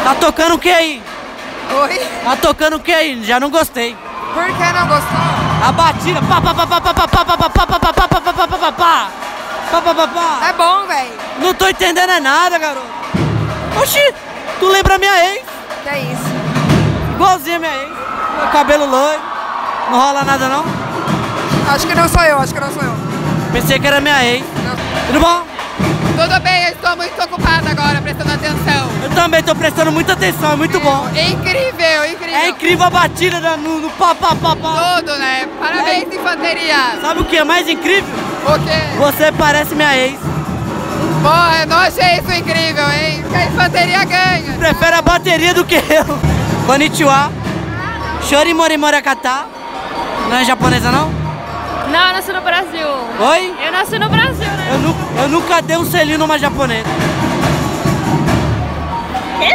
Tá tocando o que aí? Oi? Tá tocando o que aí? Já não gostei. Por que não gostou? A batida. Pá, pá, pá, pá, pá, pá, pá, pá, pá, pá, pá, pá, pá, pá, pá, pá, pá, pá. Pá, pá, pá, pá. É bom, velho. Não tô entendendo é nada, garoto. Oxi, tu lembra minha ex? Que é isso? Igualzinha minha ex. Meu cabelo loiro. Não rola nada não? Acho que não sou eu, acho que não sou eu. Pensei que era minha ex. Não. Tudo bom? Tudo bem, eu estou muito ocupada agora, prestando atenção. Eu também tô prestando muita atenção, é muito bom. É incrível, incrível. É incrível a batida no pá, pá, pá, pá. Tudo, né? Parabéns, infanteria. Sabe o que é mais incrível? O quê? Você parece minha ex. Porra, eu não achei isso incrível, hein? Porque a infanteria ganha. Prefere a bateria do que eu. Konnichiwa. Shori mori morakata. Não é japonesa não? Não, eu nasci no Brasil. Oi? Eu nasci no Brasil, né? Eu nunca dei um selinho numa japonesa. Quê?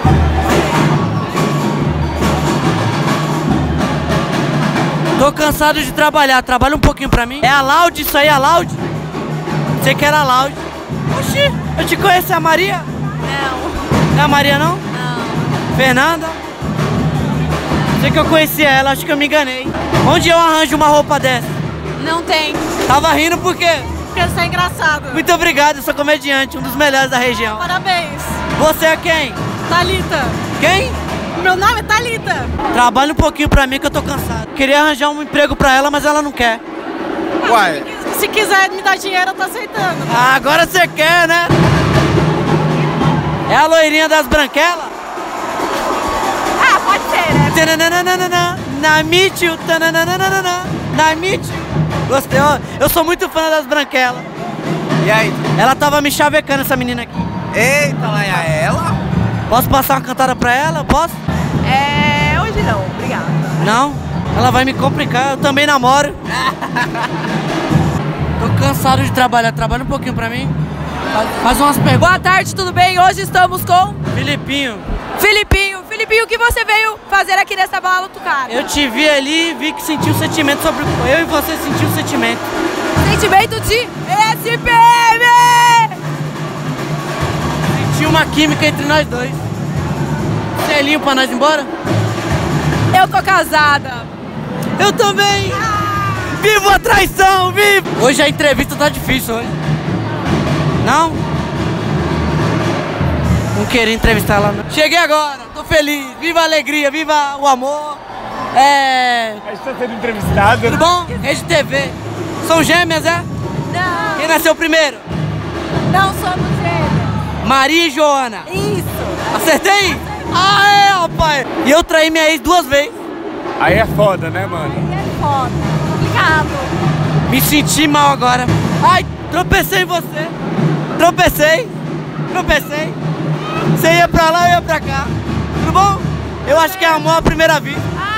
Tô cansado de trabalhar. Trabalha um pouquinho pra mim. É a Loud isso aí, a Loud? Você que era a Loud. Oxi, eu te conheço, é a Maria? Não. Não é a Maria não? Não. Fernanda? Sei que eu conhecia ela, acho que eu me enganei. Onde eu arranjo uma roupa dessa? Não tem. Tava rindo por quê? Porque você é engraçado. Muito obrigado, eu sou comediante, um dos melhores da região. Parabéns. Você é quem? Thalita. Quem? Meu nome é Thalita. Trabalha um pouquinho pra mim que eu tô cansado. Queria arranjar um emprego pra ela, mas ela não quer. Uai. Se quiser me dar dinheiro, eu tô aceitando. Ah, agora você quer, né? É a loirinha das branquelas? Ah, pode ser, né? Tananana, Namitiu, tananana, Namitiu. Gostei, ó. Eu sou muito fã das branquelas. E aí? Ela tava me chavecando, essa menina aqui. Eita, lá é ela? Posso passar uma cantada pra ela? Posso? Hoje não, obrigada. Não? Ela vai me complicar, eu também namoro. Tô cansado de trabalhar, trabalha um pouquinho pra mim. Faz umas perguntas. Boa tarde, tudo bem? Hoje estamos com Filipinho, Filipinho. Filipinho, o que você veio fazer aqui nessa bala do cara? eu te vi ali e vi que sentiu sentimento sobre... Eu e você sentiu sentimento. Sentimento de SPM! Senti uma química entre nós dois. Selinho pra nós ir embora? Eu tô casada. Eu também! Vivo a traição, vivo! Hoje a entrevista tá difícil hoje. Não? Não queria entrevistar ela não. Cheguei agora, tô feliz. Viva a alegria, viva o amor. A gente tá sendo entrevistado. Tudo bom? Rede TV. São gêmeas, é? Não, Quem nasceu primeiro? não somos gêmeos. Maria e Joana. Isso. Acertei? Ah, é, rapaz! E eu traí minha ex 2 vezes. Aí é foda, né, mano? É foda. Complicado. Me senti mal agora. Ai, tropecei em você. Tropecei. Você ia pra lá, eu ia pra cá. Tudo bom? Eu acho que é amor à primeira vista.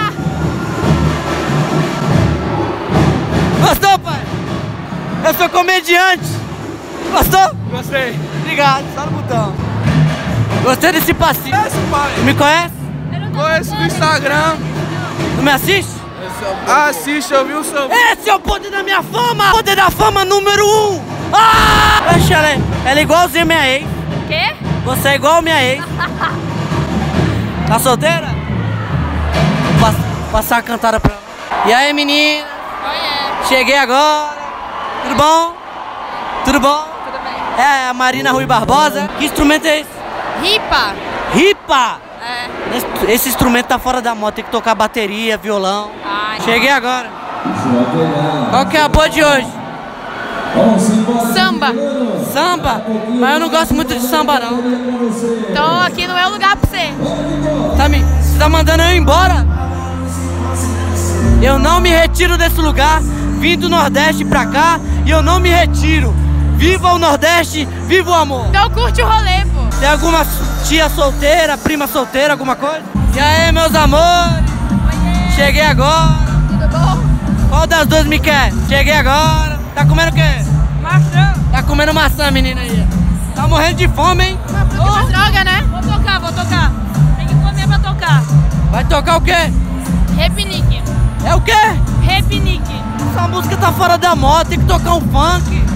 Gostou, pai? Eu sou comediante. Gostou? Gostei. Obrigado, só no botão. Gostei desse passinho. pai. Tu me conhece? Conheço no Instagram. Tu me assiste? Assiste, eu vi o seu. Esse é o poder da minha fama! Poder da fama número 1! Ah! Oxe, ela é igualzinha a minha ex. Quê? Você é igual a minha ex. Tá solteira? Vou passar a cantada pra ela. E aí, menina? Oi, Cheguei agora. Tudo bom? Tudo bom? tudo bem. É a Marina Rui Barbosa. Que instrumento é esse? Ripa. Ripa! É. Esse instrumento tá fora da moda. Tem que tocar bateria, violão. Ai. Cheguei agora. Qual que é a boa de hoje? Samba. Samba? Mas eu não gosto muito de samba, não. Então aqui não é o lugar pra você. Você tá mandando eu ir embora? Eu não me retiro desse lugar. Vim do Nordeste pra cá e eu não me retiro. Viva o Nordeste, viva o amor. Então curte o rolê, pô. Tem alguma tia solteira, prima solteira, alguma coisa? E aí, meus amores? Cheguei agora. Tudo bom? Qual das duas me quer? Cheguei agora. Tá comendo o quê? Maçã. Tá comendo maçã, menina aí. Tá morrendo de fome, hein? Ô, droga, né? Vou tocar. Tem que comer pra tocar. Vai tocar o quê? Repinique. É o quê? Repinique. Essa música tá fora da moda, tem que tocar um funk.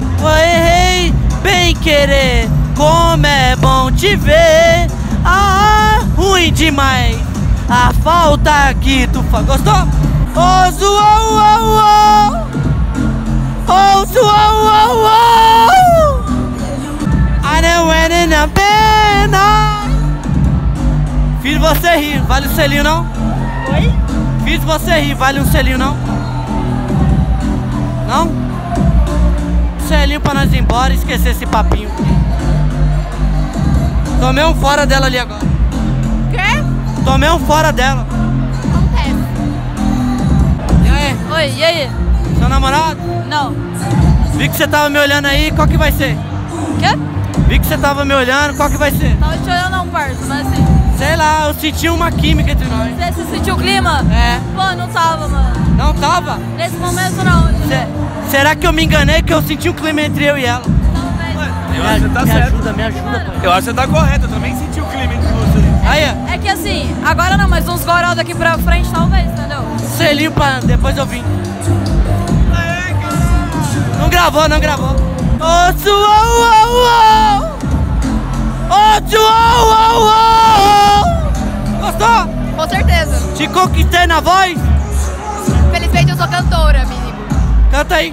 Errei, bem querer, como é bom te ver. Ah, senti mais a falta que tu faz. Gostou? Oh, zoou, oh, oh. Oh, zoou, oh, oh. I don't went in a pena. Fiz você rir, vale um selinho não? Oi? Fiz você rir, vale um selinho não? Não? Selinho pra nós ir embora e esquecer esse papinho. Tomei um fora dela ali agora. Quê? Tomei um fora dela. Acontece. E aí? Oi, e aí? Seu namorado? Não. Vi que você tava me olhando aí, qual que vai ser? Quê? Vi que você tava me olhando, qual que vai ser? Tava te olhando não, parça, mas assim... Sei lá, eu senti uma química entre nós. Você sentiu o clima? É. Pô, não tava, mano. Não tava? Nesse momento não. Será que eu me enganei que eu senti um clima entre eu e ela? Eu acho que você tá me certo. ajuda, pai. Eu acho que você tá correto, eu também senti o clima entre vocês. Aí, É que assim, agora não, mas uns goró daqui pra frente talvez, entendeu? selinho pra depois eu vim. Não gravou, não gravou. Oh, suou, oh, oh. Oh, suou, oh, oh. Gostou? Com certeza. Te conquistei na voz? Felizmente eu sou cantora, menino. Canta aí.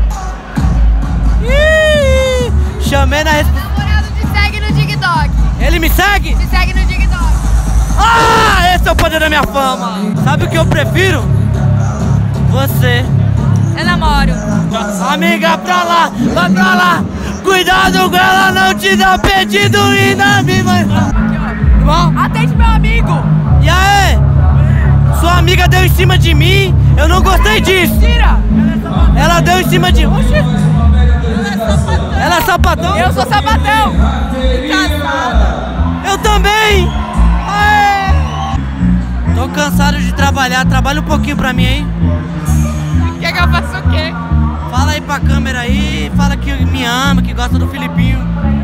Ih, chamei na resposta. Namorado te segue no TikTok. Ele me segue? Te segue no TikTok. Ah, esse é o poder da minha fama. Sabe o que eu prefiro? Você. Eu namoro. Amiga, pra lá, vai pra lá. Cuidado com ela, não te dá pedido e não me vai. Bom? Atende meu amigo. E aí? Sua amiga deu em cima de mim, eu não gostei disso. Tira. Ela deu em cima de... Oxi. Ela é sapatão? Eu sou sapatão. Casada. Eu também. Aê. Tô cansado de trabalhar, trabalha um pouquinho pra mim aí. Quer que eu faça o quê? Fala aí pra câmera aí, fala que me ama, que gosta do Filipinho.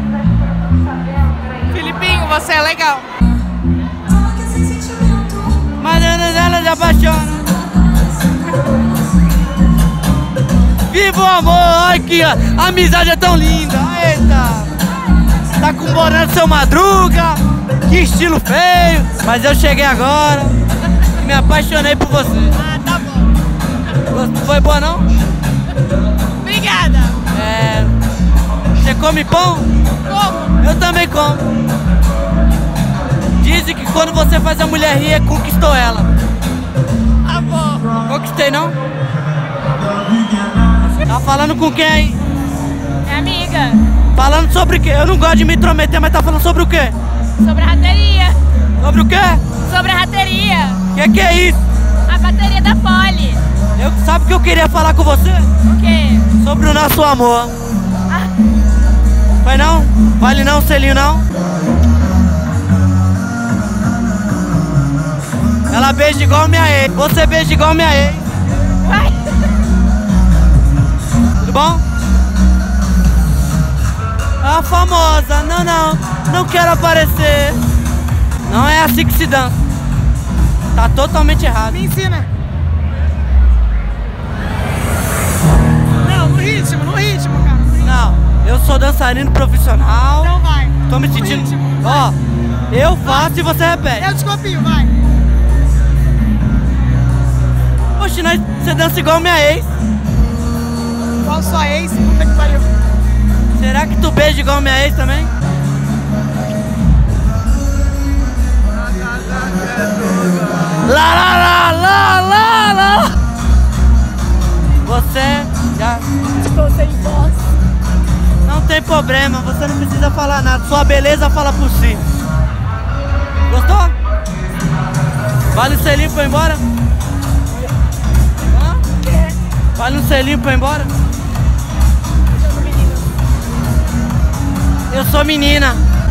Filipinho, você é legal. Mas ela já apaixona. Viva o amor, olha que a amizade é tão linda. Eita, tá comemorando seu Madruga, que estilo feio. Mas eu cheguei agora e me apaixonei por você. Ah, tá bom. Foi boa não? Obrigada. É. Você come pão? Como? Eu também como. Dizem que quando você faz a mulher rir, conquistou ela. Tá bom. Conquistei não? Tá falando com quem aí? É amiga. Falando sobre o quê? Eu não gosto de me intrometer, mas tá falando sobre o quê? Sobre a rateria. Sobre o quê? Sobre a rateria. Que é isso? A bateria da Poli. Sabe o que eu queria falar com você? O quê? Sobre o nosso amor. Ah, Vai não? Vale não, selinho não? Ela beija igual minha ex. Você beija igual minha ex. vai. Tudo bom? A famosa. Não quero aparecer. Não é assim que se dança. Tá totalmente errado. Me ensina. Não, no ritmo, cara. Não, eu sou dançarino profissional. Então vai. Tô me No sentindo. ritmo. Ó, eu faço e você repete. Eu te copio, vai. Oxe, você dança igual minha ex. Qual sua ex? Puta que pariu. Será que tu beija igual minha ex também? Lá, lá, lá, lá, lá, lá. Você já... Estou sem voz. Não tem problema, você não precisa falar nada. Sua beleza fala por si. Gostou? Vale o selinho pra ir embora? Hã? Vale um selinho pra ir embora? Eu sou menina.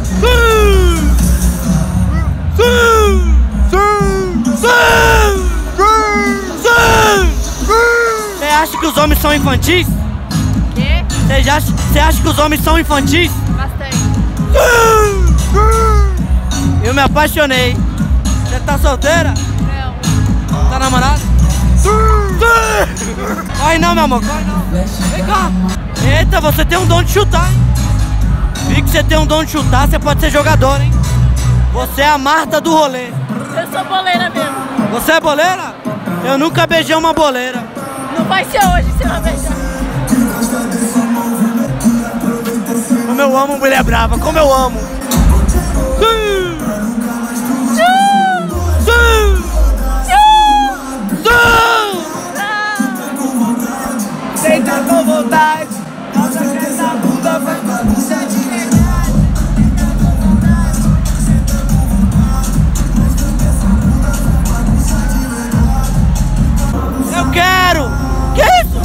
Você acha que os homens são infantis? Quê? Você acha que os homens são infantis? Bastante. Eu me apaixonei. Você tá solteira? Não. Tá namorada? Corre não, meu amor, corre não. Vem cá. Eita, você tem um dom de chutar, hein? Vi que você tem um dom de chutar, você pode ser jogador, hein? Você é a Marta do rolê. Eu sou boleira mesmo. Você é boleira? Eu nunca beijei uma boleira. Não vai ser hoje, você vai beijar. Como eu amo mulher brava, como eu amo. Sim! Sim! Sim! Senta com vontade. Nossa, essa bunda vai bagunçar de verdade. Eu quero! Que isso?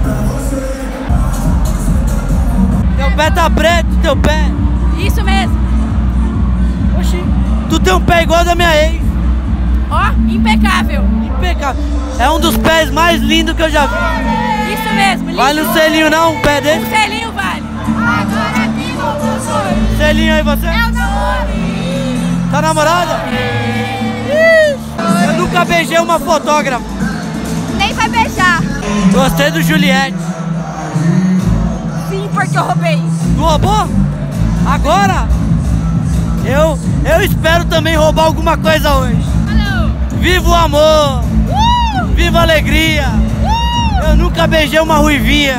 Teu pé tá preto, teu pé. Isso mesmo. Oxi, tu tem um pé igual da minha ex. Ó, impecável. Impecável. É um dos pés mais lindos que eu já vi. Isso mesmo, lindo. Vale um selinho não, um pé Um desse? selinho vale. Selinho aí você? Eu namoro. Tá namorada? Eu nunca beijei uma fotógrafa. Nem vai beijar. Gostei do Juliette. Sim, porque eu roubei. Tu roubou? Agora? Eu espero também roubar alguma coisa hoje. Alô. Viva o amor! Viva a alegria! Eu nunca beijei uma ruivinha.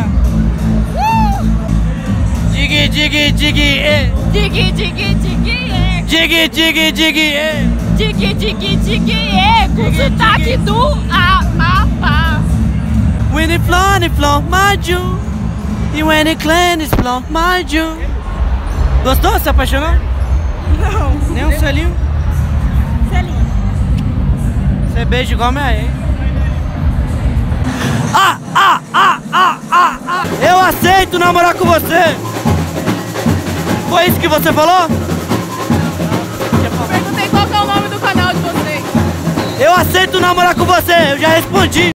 Digui, digui, digui, Digui, digui, digui, digui, digui, digui, digui, digui, digui, com sotaque do Amapá. When it flow, my June. E when it clean, it flow, my June. Gostou? Se apaixonou? Não. Nem um selinho? Selinho. Você beija igual minha ex. Eu aceito namorar com você. Foi isso que você falou? Perguntei qual que é o nome do canal de vocês. Eu aceito namorar com você, eu já respondi.